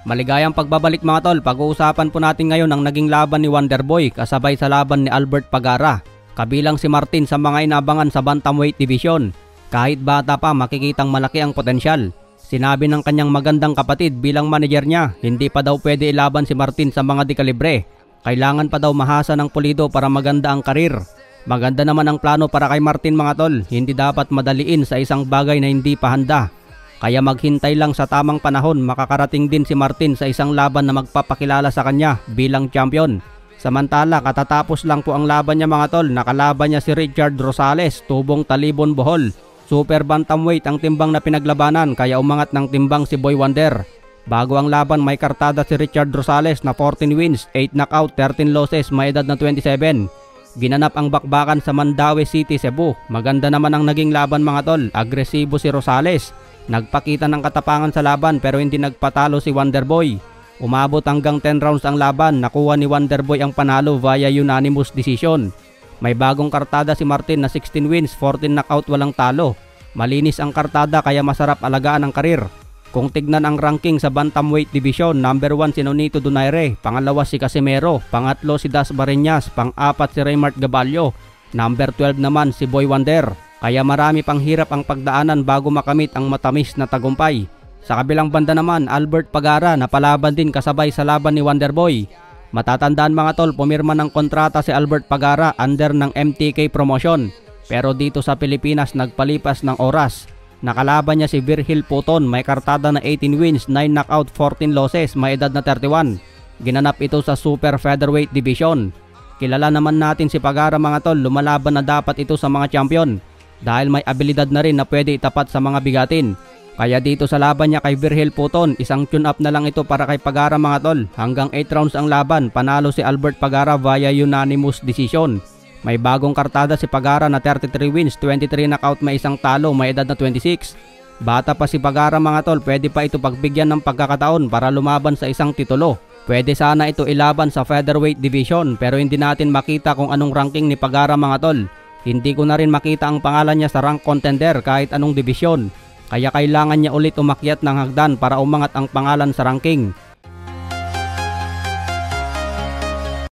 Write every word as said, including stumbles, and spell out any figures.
Maligayang pagbabalik mga tol, pag-uusapan po natin ngayon ang naging laban ni Wonderboy kasabay sa laban ni Albert Pagara. Kabilang si Martin sa mga inabangan sa Bantamweight Division. Kahit bata pa makikitang malaki ang potensyal. Sinabi ng kanyang magandang kapatid bilang manager niya, hindi pa daw pwede ilaban si Martin sa mga dekalibre. Kailangan pa daw mahasa ng pulido para maganda ang karir. Maganda naman ang plano para kay Martin mga tol, hindi dapat madaliin sa isang bagay na hindi pa handa. Kaya maghintay lang sa tamang panahon, makakarating din si Martin sa isang laban na magpapakilala sa kanya bilang champion. Samantala, katatapos lang po ang laban niya mga tol, nakalaban niya si Richard Rosales, tubong Talibon Bohol. Super bantamweight ang timbang na pinaglabanan kaya umangat ng timbang si Boy Wonder. Bago ang laban may kartada si Richard Rosales na fourteen wins, eight knockout, thirteen losses, may edad na twenty-seven. Ginanap ang bakbakan sa Mandaue City, Cebu. Maganda naman ang naging laban mga tol, agresibo si Rosales. Nagpakita ng katapangan sa laban pero hindi nagpatalo si Wonderboy. Umabot hanggang ten rounds ang laban, nakuha ni Wonderboy ang panalo via unanimous decision. May bagong kartada si Martin na sixteen wins, fourteen knockout, walang talo. Malinis ang kartada kaya masarap alagaan ang karir. Kung tignan ang ranking sa Bantamweight Division, number one si Nonito Donaire, pangalawa si Casimero, pangatlo si Das Bariñas, pang-apat si Raymart Gaballo, number twelve naman si Boy Wonder. Kaya marami pang hirap ang pagdaanan bago makamit ang matamis na tagumpay. Sa kabilang banda naman, Albert Pagara napalaban din kasabay sa laban ni Wonderboy. Matatandaan mga tol, pumirma ng kontrata si Albert Pagara under ng M T K Promotion. Pero dito sa Pilipinas nagpalipas ng oras. Nakalaban niya si Virgil Puton, may kartada na eighteen wins, nine knockout, fourteen losses, may edad na thirty-one. Ginanap ito sa Super Featherweight Division. Kilala naman natin si Pagara mga tol, lumalaban na dapat ito sa mga champion. Dahil may abilidad na rin na pwede itapat sa mga bigatin. Kaya dito sa laban niya kay Virgil Puton, isang tune-up na lang ito para kay Pagara mga tol. Hanggang eight rounds ang laban, panalo si Albert Pagara via unanimous decision. May bagong kartada si Pagara na thirty-three wins, twenty-three knockout, may isang talo, may edad na twenty-six. Bata pa si Pagara mga tol, pwede pa ito pagbigyan ng pagkakataon para lumaban sa isang titulo. Pwede sana ito ilaban sa featherweight division pero hindi natin makita kung anong ranking ni Pagara mga tol. Hindi ko na rin makita ang pangalan niya sa rank contender kahit anong division. Kaya kailangan niya ulit umakyat ng hagdan para umangat ang pangalan sa ranking.